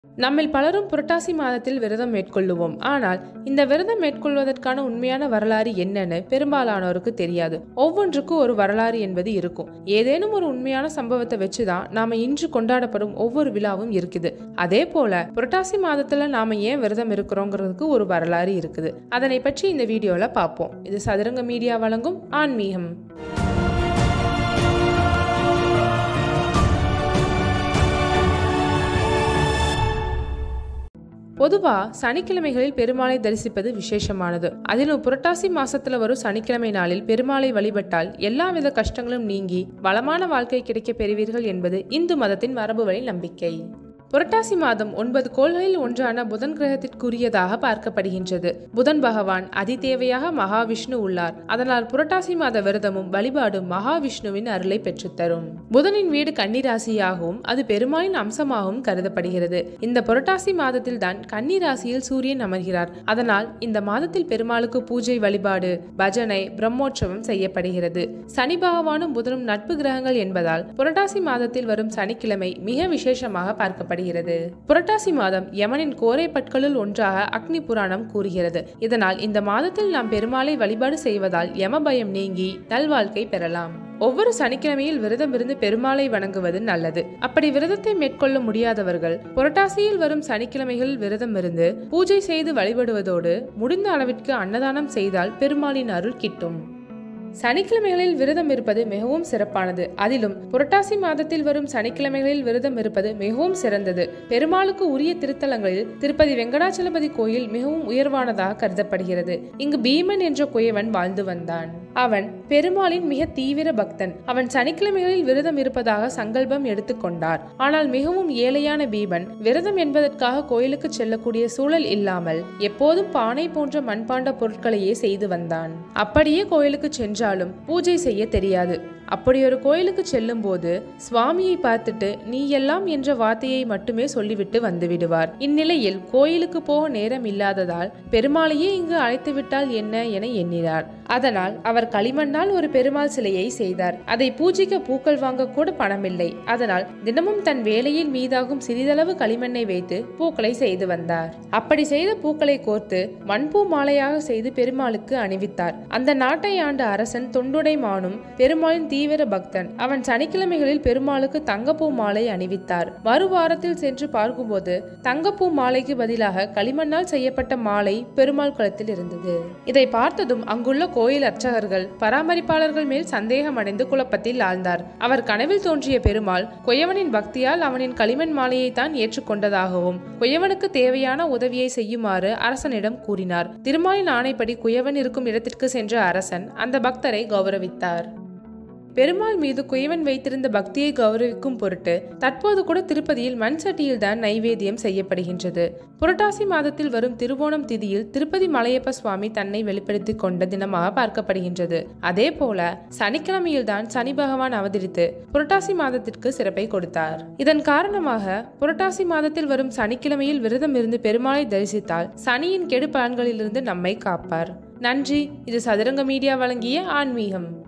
நம்மில் பலரும் புரட்டாசி மாதத்தில் விரதம் மேற்கொள்ளுவோம். ஆனால் இந்த விரதம் மேற்கொள்வதற்கான உண்மையான வரலாறு என்னன்னு பெரும்பாலானோருக்கு தெரியாது. ஒவ்வொன்றுக்கும் ஒரு வரலாறு என்பது இருக்கும். ஏதேனும் ஒரு உண்மையான சம்பவத்தை வச்சுதான் நாம இன்று கொண்டாடப்படும் ஒவ்வொரு விழாவும் இருக்குது. அதே போல புரட்டாசி மாதத்துல நாம ஏன் விரதம் இருக்கிறோங்கிறதுக்கு ஒரு வரலாறு இருக்குது. அதனை பற்றி இந்த வீடியோல பார்ப்போம். இது சதுரங்க மீடியா வழங்கும் ஆன்மீகம். பொதுவா சனிக்கிழமைகளில் பெருமாளை தரிசிப்பது விசேஷமானது. அதிலும் புரட்டாசி மாசத்துல வரும் சனிக்கிழமை நாளில் பெருமாளை வழிபட்டால் எல்லாவித கஷ்டங்களும் நீங்கி வளமான வாழ்க்கை கிடைக்க பெறுவீர்கள் என்பது இந்து மதத்தின் மரபு வழி நம்பிக்கை. புரட்டாசி மாதம் 9 கோள்களில் ஒன்றான புதன் கிரகத்திற்குரியதாக பார்க்கப்படுகின்றது. புதன் பகவான் அதிதேவையாக மகாவிஷ்ணு உள்ளார். அதனால் புரட்டாசி மாத விரதமும் வழிபாடும் மகாவிஷ்ணுவின் அருளை பெற்றுத்தரும். புதனின் வீடு கன்னிராசியாகவும் அது பெருமாளின் அம்சமாகவும் கருதப்படுகிறது. இந்த புரட்டாசி மாதத்தில் தான் கன்னிராசியில் சூரியன் அமர்கிறார். அதனால் இந்த மாதத்தில் பெருமாளுக்கு பூஜை, வழிபாடு, பஜனை, பிரம்மோற்சவம் செய்யப்படுகிறது. சனி பகவானும் புதனும் நட்பு கிரகங்கள் என்பதால் புரட்டாசி மாதத்தில் வரும் சனிக்கிழமை மிக விசேஷமாக பார்க்கப்படுகிறது. புரட்டாசி மாதம் யமனின் கோரை பற்களுள் ஒன்றாக அக்னி புராணம் கூறுகிறது. இதனால் இந்த மாதத்தில் நாம் பெருமாளை வழிபாடு செய்வதால் யம பயம் நீங்கி நல்வாழ்க்கை பெறலாம். ஒவ்வொரு சனிக்கிழமையில் விரதம் இருந்து பெருமாளை வணங்குவது நல்லது. அப்படி விரதத்தை மேற்கொள்ள முடியாதவர்கள் புரட்டாசியில் வரும் சனிக்கிழமைகளில் விரதம் இருந்து பூஜை செய்து வழிபடுவதோடு முடிந்த அளவிற்கு அன்னதானம் செய்தால் பெருமாளின் அருள் கிட்டும். சனிக்கிழமைகளில் விரதம் இருப்பது மிகவும் சிறப்பானது. அதிலும் புரட்டாசி மாதத்தில் வரும் சனிக்கிழமைகளில் விரதம் இருப்பது மிகவும் சிறந்தது. பெருமாளுக்கு உரிய திருத்தலங்களில் திருப்பதி வெங்கடாச்சலபதி கோயில் மிகவும் உயர்வானதாக கருதப்படுகிறது. இங்கு பீமன் என்ற குயவன் வாழ்ந்து வந்தான். அவன் பெருமாளின் மிக தீவிர பக்தன். அவன் சனிக்கிழமைகளில் விரதம் இருப்பதாக சங்கல்பம் எடுத்துக்கொண்டார். ஆனால் மிகவும் ஏழையான பீமன் விரதம் என்பதற்காக கோயிலுக்கு செல்லக்கூடிய சூழல் இல்லாமல் எப்போதும் பானை போன்ற மண்பாண்ட பொருட்களையே செய்து வந்தான். அப்படியே கோயிலுக்கு சென்று பூஜை செய்ய தெரியாது. அப்படி ஒரு கோயிலுக்கு செல்லும் போது சுவாமியை பார்த்துட்டு நீ எல்லாம் என்ற வார்த்தையை மட்டுமே சொல்லிவிட்டு வந்து விடுவார். இந்நிலையில் கோயிலுக்கு போக நேரம் இல்லாததால் பெருமாளையே இங்கு அழைத்து விட்டால் என்ன என எண்ணினார். அதனால் அவர் களிமண்ணால் ஒரு பெருமாள் சிலையை செய்தார். அதை பூஜைக்க பூக்கள் வாங்க கூட பணமில்லை. அதனால் தினமும் தன் வேலையில் மீதாகும் சிறிதளவு களிமண்ணை வைத்து பூக்களை செய்து வந்தார். அப்படி செய்த பூக்களை கோர்த்து மண்பூ மாலையாக செய்து பெருமாளுக்கு அணிவித்தார். அந்த நாட்டை ஆண்ட அரசன் தொண்டுடைமானும் பெருமாளின் தீவிர பக்தன். அவன் சனிக்கிழமைகளில் பெருமாளுக்கு தங்கப்பூ மாலை அணிவித்தார். மறுவாரத்தில் சென்று பார்க்கும்போது தங்கப்பூ மாலைக்கு பதிலாக களிமண்ணால் செய்யப்பட்ட மாலை பெருமாள் கழுத்தில் இருந்தது. இதை பார்த்ததும் அங்குள்ள கோயில் அர்ச்சகர்கள், பராமரிப்பாளர்கள் மேல் சந்தேகம் அடைந்து குழப்பத்தில் ஆழ்ந்தார். அவர் கனவில் தோன்றிய பெருமாள் குயவனின் பக்தியால் அவனின் களிமண் மாலையை தான் ஏற்றுக்கொண்டதாகவும் குயவனுக்கு தேவையான உதவியை செய்யுமாறு அரசனிடம் கூறினார். திருமாலின் ஆணைப்படி குயவன் இருக்கும் இடத்திற்கு சென்ற அரசன் அந்த பக்தரை கௌரவித்தார். பெருமாள் மீது குயவன் வைத்திருந்த பக்தியை கௌரவிக்கும் பொருட்டு தற்போது கூட திருப்பதியில் மண் சட்டியில் தான் நைவேத்தியம் செய்யப்படுகின்றது. புரட்டாசி மாதத்தில் வரும் திருவோணம் திதியில் திருப்பதி மலையப்ப சுவாமி தன்னை வெளிப்படுத்திக் கொண்ட தினமாக பார்க்கப்படுகின்றது. அதே போல சனிக்கிழமையில் தான் சனி பகவான் அவதரித்து புரட்டாசி மாதத்திற்கு சிறப்பை கொடுத்தார். இதன் காரணமாக புரட்டாசி மாதத்தில் வரும் சனிக்கிழமையில் விரதம் இருந்து பெருமாளை தரிசித்தால் சனியின் கெடு பலன்களிலிருந்து நம்மை காப்பார். நன்றி. இது சதுரங்க மீடியா வழங்கிய ஆன்மீகம்.